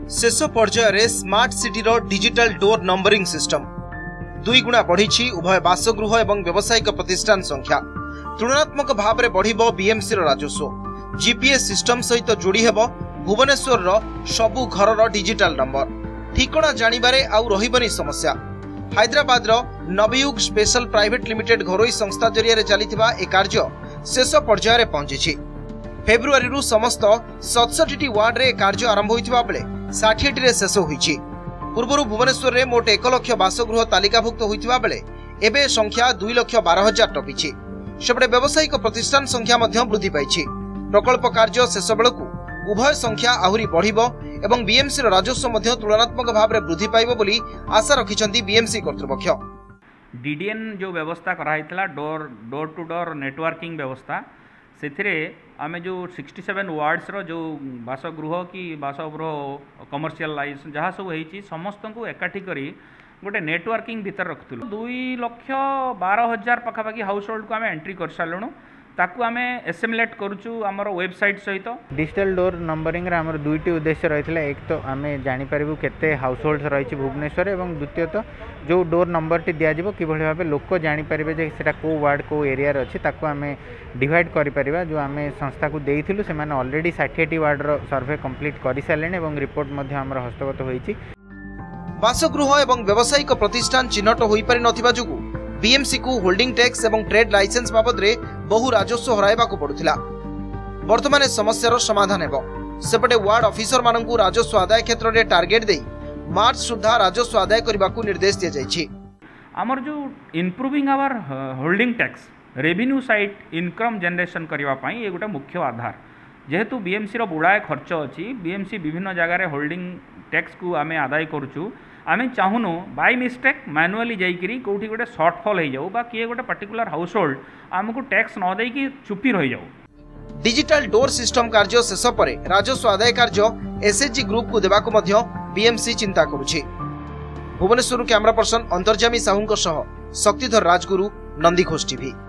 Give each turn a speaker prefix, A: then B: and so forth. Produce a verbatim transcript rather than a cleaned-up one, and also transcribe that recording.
A: शेष पर्यायर smart city digital door numbering system दुई गुणा बढ़ी उभय बासगृह और व्यावसायिक प्रतिष्ठान संख्या तुलनात्मक भाव में बढ़ बीएमसी राजस्व जीपीएस सिस्टम सहित जोड़ी हेब भुवनेश्वर सबु घर डिजिटल नंबर ठिकणा जानिबारे आउ रहिबनी समस्या। Hyderabad Navayuga special private limited घरोई संस्था जरिया चलिथिबा ए कार्य शेष पर्यायर पहुंची। फेब्रुआरी समस्त सतसठी वार्ड रे कार्य आरंभ होइथिबा बेले षाठी टी शेष होइछि। पूर्व भुवनेश्वर में मोट एक लक्ष बासगृह तालिकाभुक्त होइथिबा बेले एबे संख्या दुई लक्ष बारह हजार टपिछि। सेपटे व्यावसायिक प्रतिष्ठान संख्या मध्य वृद्धि पाइछि। प्रकल्प कार्य शेष बेलकु उभय संख्या आहुरी बढ़िबो एवं बीएमसी राजस्व मध्य तुलनात्मक भाव में वृद्धि पाइबो बोली आशा रखिछन्ति बीएमसी कर्तृपक्ष।
B: डीडीएन जो व्यवस्था कराइतला door door to door networking व्यवस्था से आमे जो सड़सठ वार्ड्स रो जो बासगृह कि बासगृह कमर्शियल लाइसेंस जहाँ सब होती समस्त को एकाठी करी गोटे नेटवर्किंग भीतर रखुलु दुई लक्ष बारह हजार पखापाखि हाउस होल्ड को आम एंट्री कर सारूँ ताकू आमे एसेमिलेट करूचु आमर वेबसाइट सहित
C: डिजिटल डोर नंबरिंग रे आमर दुईटी उद्देश्य रही। एक तो आमे जानी पारिबु केते हाउस होल्ड रही भुवनेश्वर एवं द्वितीय तो जो डोर नंबर टी दिया जिवो किभଳି भाबे लोक जानी पारिबे जे सेटा को वार्ड को एरिया रे अछि ताकू आमे डिवाइड करि परिबा। जो आमे संस्था को देइथिलु से माने ऑलरेडी साठ टी वार्ड रो सर्वे कंप्लीट करि सालेन एवं रिपोर्ट मध्ये हमर हस्तगत होईछि।
A: बासगृह एवं व्यावसायिक प्रतिष्ठान चिन्हट होई पारि नथिबा जुगु बीएमसी को होल्डिंग टैक्स एवं ट्रेड लाइसेंस बाबद रे बहु राजस्व हराइबा को पड़ुथिला। वर्तमान समस्यार समाधान हेबो। सेपटे वार्ड ऑफिसर माननकु राजस्व आदाय क्षेत्र रे टार्गेट देई मार्च सुधा राजस्व आदाय करबा को निर्देश दिया जायछि।
B: हमर जो improving our holding tax revenue side income generation करबा पई ए गोटा मुख्य आधार जेहेतु बीएमसी रो बुढ़ाए खर्च अछि। बीएमसी विभिन्न जगह रे होल्डिंग टैक्स को आमे आदाय करूछु। आमे चाहुनु बाय मिस्टेक मैनुअली जाइकरी कोठी गोटे शॉर्टफॉल हो जाऊ बा किए गोटे पर्टिकुलर हाउस होल्ड आमको टैक्स न दे कि चुपी रही जाऊ।
A: डिजिटल डोर सिस्टम कार्य शेष पर राजस्व आदाय कार्य एसएचजी ग्रुप को देबाको मध्य बीएमसी चिंता करुछि। Bhubaneswar camera person Antarjami Sahu Shaktidhar Rajguru Nandighosh TV.